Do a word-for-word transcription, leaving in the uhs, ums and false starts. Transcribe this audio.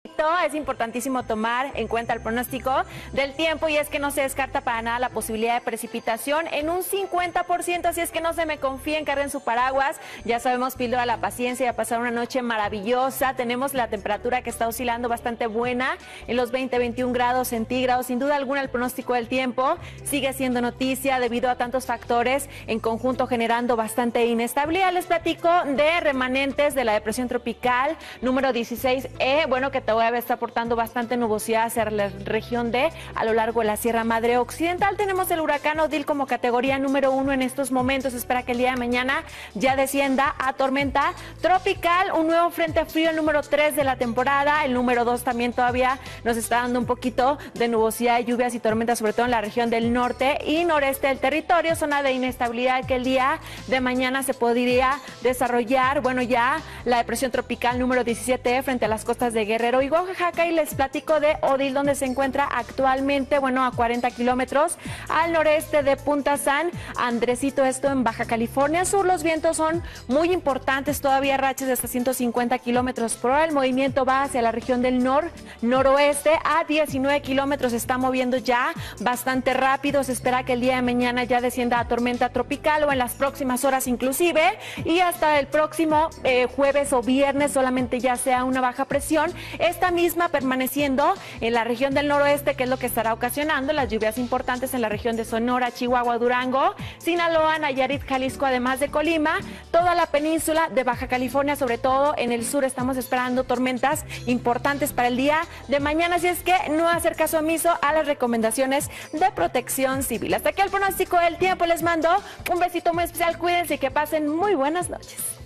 Es importantísimo tomar en cuenta el pronóstico del tiempo y es que no se descarta para nada la posibilidad de precipitación en un cincuenta por ciento, así es que no se me confíen, carguen su paraguas. Ya sabemos, píldora la paciencia y a pasar una noche maravillosa. Tenemos la temperatura que está oscilando bastante buena en los veinte, veintiún grados centígrados. Sin duda alguna el pronóstico del tiempo sigue siendo noticia debido a tantos factores en conjunto generando bastante inestabilidad. Les platico de remanentes de la depresión tropical número dieciséis E, bueno, que te voy a está aportando bastante nubosidad hacia la región D a lo largo de la Sierra Madre Occidental. Tenemos el huracán Odil como categoría número uno en estos momentos. Espera que el día de mañana ya descienda a tormenta tropical. Un nuevo frente frío, el número tres de la temporada. El número dos también todavía nos está dando un poquito de nubosidad, lluvias y tormentas, sobre todo en la región del norte y noreste del territorio. Zona de inestabilidad que el día de mañana se podría desarrollar. Bueno, ya la depresión tropical número diecisiete E frente a las costas de Guerrero y Oaxaca, y les platico de Odil, donde se encuentra actualmente, bueno, a cuarenta kilómetros al noreste de Punta San Andresito, esto en Baja California Sur. Los vientos son muy importantes, todavía rachas de hasta ciento cincuenta kilómetros por hora. El movimiento va hacia la región del nor noroeste a diecinueve kilómetros, se está moviendo ya bastante rápido. Se espera que el día de mañana ya descienda a tormenta tropical o en las próximas horas inclusive, y hasta el próximo eh, jueves o viernes solamente ya sea una baja presión. Esta misma permaneciendo en la región del noroeste, que es lo que estará ocasionando las lluvias importantes en la región de Sonora, Chihuahua, Durango, Sinaloa, Nayarit, Jalisco, además de Colima, toda la península de Baja California, sobre todo en el sur estamos esperando tormentas importantes para el día de mañana, así es que no hacer caso omiso a las recomendaciones de protección civil. Hasta aquí el pronóstico del tiempo, les mando un besito muy especial, cuídense y que pasen muy buenas noches.